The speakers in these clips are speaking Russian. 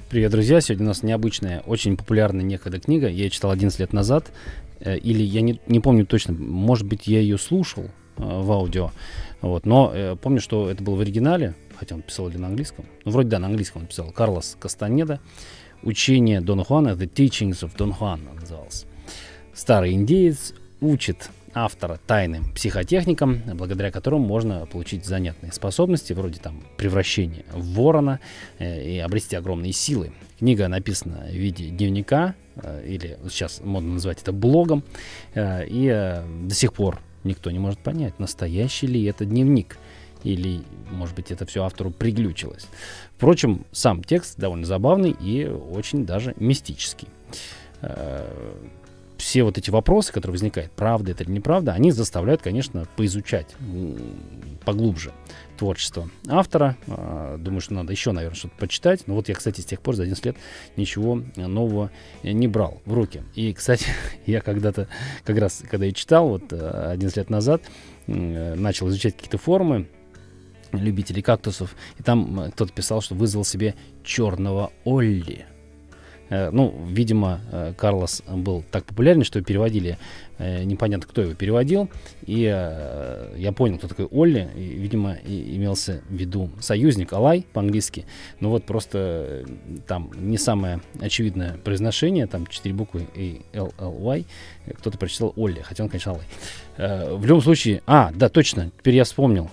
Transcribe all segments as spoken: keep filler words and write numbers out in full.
Привет, друзья! Сегодня у нас необычная, очень популярная некогда книга. Я ее читал одиннадцать лет назад. Э, или я не, не помню точно, может быть, я ее слушал э, в аудио. Вот, но э, помню, что это было в оригинале, хотя он писал ли на английском. Ну, вроде да, на английском он писал. Карлос Кастанеда. «Учение Дона Хуана», «The Teachings of Don Juan» назывался. Старый индеец учит автора тайным психотехникам, благодаря которым можно получить занятные способности, вроде там превращения в ворона э, и обрести огромные силы. Книга написана в виде дневника, э, или сейчас модно называть это блогом, э, и э, до сих пор никто не может понять, настоящий ли это дневник, или, может быть, это все автору приглючилось. Впрочем, сам текст довольно забавный и очень даже мистический. Э, Все вот эти вопросы, которые возникают, правда это или неправда, они заставляют, конечно, поизучать поглубже творчество автора. Думаю, что надо еще, наверное, что-то почитать. Но вот я, кстати, с тех пор за одиннадцать лет ничего нового не брал в руки. И, кстати, я когда-то, как раз, когда я читал, вот одиннадцать лет назад, начал изучать какие-то форумы любителей кактусов. И там кто-то писал, что вызвал себе черного Олли. Ну, видимо, Карлос был так популярен, что переводили, непонятно, кто его переводил, и я понял, кто такой Олли, и, видимо, и имелся в виду союзник, Алай по-английски, но вот просто там не самое очевидное произношение, там четыре буквы и эл эл уай, кто-то прочитал Олли, хотя он, конечно, Алай. В любом случае, а, да, точно, теперь я вспомнил.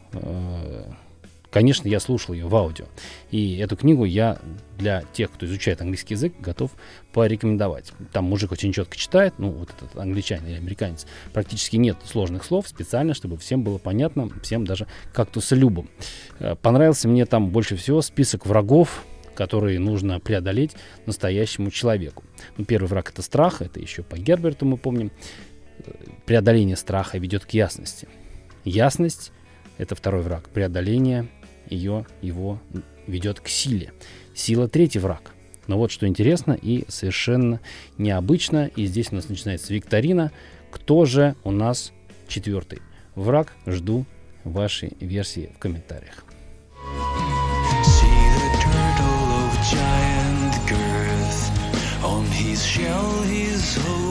Конечно, я слушал ее в аудио. И эту книгу я для тех, кто изучает английский язык, готов порекомендовать. Там мужик очень четко читает, ну, вот этот англичанин или американец. Практически нет сложных слов, специально, чтобы всем было понятно, всем даже кактусолюбам. Понравился мне там больше всего список врагов, которые нужно преодолеть настоящему человеку. Ну, первый враг — это страх, это еще по Герберту мы помним. Преодоление страха ведет к ясности. Ясность — это второй враг. Преодоление ее, его ведет к силе. Сила — третий враг. Но вот что интересно и совершенно необычно, и здесь у нас начинается викторина. Кто же у нас четвертый враг? Жду вашей версии в комментариях. See the